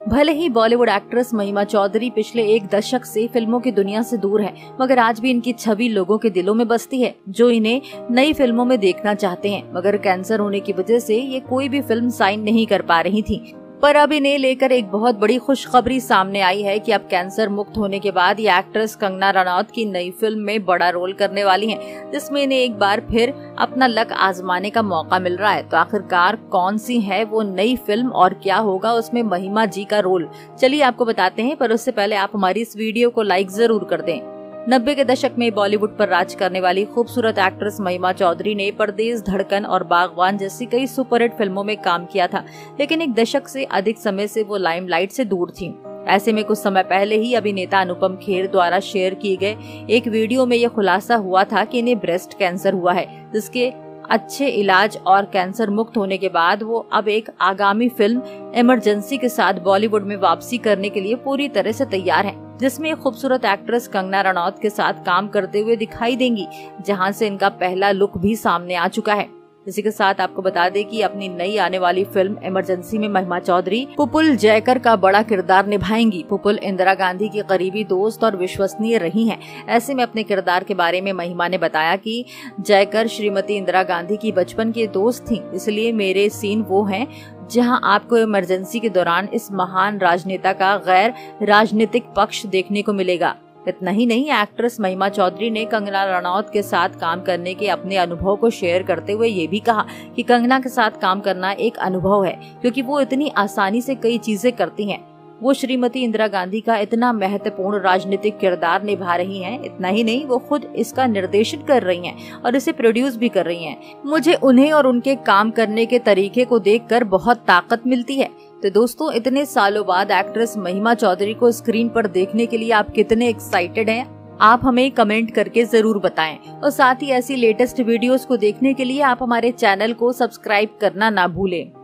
भले ही बॉलीवुड एक्ट्रेस महिमा चौधरी पिछले एक दशक से फिल्मों की दुनिया से दूर है, मगर आज भी इनकी छवि लोगों के दिलों में बसती है, जो इन्हें नई फिल्मों में देखना चाहते हैं। मगर कैंसर होने की वजह से ये कोई भी फिल्म साइन नहीं कर पा रही थी। पर अब इन्हें लेकर एक बहुत बड़ी खुशखबरी सामने आई है कि अब कैंसर मुक्त होने के बाद ये एक्ट्रेस कंगना रनौत की नई फिल्म में बड़ा रोल करने वाली हैं, जिसमें इन्हें एक बार फिर अपना लक आजमाने का मौका मिल रहा है। तो आखिरकार कौन सी है वो नई फिल्म और क्या होगा उसमें महिमा जी का रोल, चलिए आपको बताते हैं। पर उससे पहले आप हमारी इस वीडियो को लाइक जरूर कर दें। 90 के दशक में बॉलीवुड पर राज करने वाली खूबसूरत एक्ट्रेस महिमा चौधरी ने परदेस, धड़कन और बागवान जैसी कई सुपरहिट फिल्मों में काम किया था, लेकिन एक दशक से अधिक समय से वो लाइमलाइट से दूर थी। ऐसे में कुछ समय पहले ही अभिनेता अनुपम खेर द्वारा शेयर किए गए एक वीडियो में यह खुलासा हुआ था कि इन्हें ब्रेस्ट कैंसर हुआ है, जिसके अच्छे इलाज और कैंसर मुक्त होने के बाद वो अब एक आगामी फिल्म इमरजेंसी के साथ बॉलीवुड में वापसी करने के लिए पूरी तरह से तैयार हैं, जिसमें खूबसूरत एक्ट्रेस कंगना रनौत के साथ काम करते हुए दिखाई देंगी, जहां से इनका पहला लुक भी सामने आ चुका है। इसी के साथ आपको बता दें कि अपनी नई आने वाली फिल्म इमरजेंसी में महिमा चौधरी पुपुल जयकर का बड़ा किरदार निभाएंगी। पुपुल इंदिरा गांधी की करीबी दोस्त और विश्वसनीय रही हैं। ऐसे में अपने किरदार के बारे में महिमा ने बताया कि जयकर श्रीमती इंदिरा गांधी की बचपन की दोस्त थी, इसलिए मेरे सीन वो हैं जहां आपको इमरजेंसी के दौरान इस महान राजनेता का गैर राजनीतिक पक्ष देखने को मिलेगा। इतना ही नहीं, एक्ट्रेस महिमा चौधरी ने कंगना रनौत के साथ काम करने के अपने अनुभव को शेयर करते हुए ये भी कहा कि कंगना के साथ काम करना एक अनुभव है, क्योंकि वो इतनी आसानी से कई चीजें करती हैं। वो श्रीमती इंदिरा गांधी का इतना महत्वपूर्ण राजनीतिक किरदार निभा रही हैं। इतना ही नहीं, वो खुद इसका निर्देशन कर रही हैं और इसे प्रोड्यूस भी कर रही हैं। मुझे उन्हें और उनके काम करने के तरीके को देखकर बहुत ताकत मिलती है। तो दोस्तों, इतने सालों बाद एक्ट्रेस महिमा चौधरी को स्क्रीन पर देखने के लिए आप कितने एक्साइटेड हैं? आप हमें कमेंट करके जरूर बताएं। और साथ ही ऐसी लेटेस्ट वीडियोस को देखने के लिए आप हमारे चैनल को सब्सक्राइब करना ना भूलें।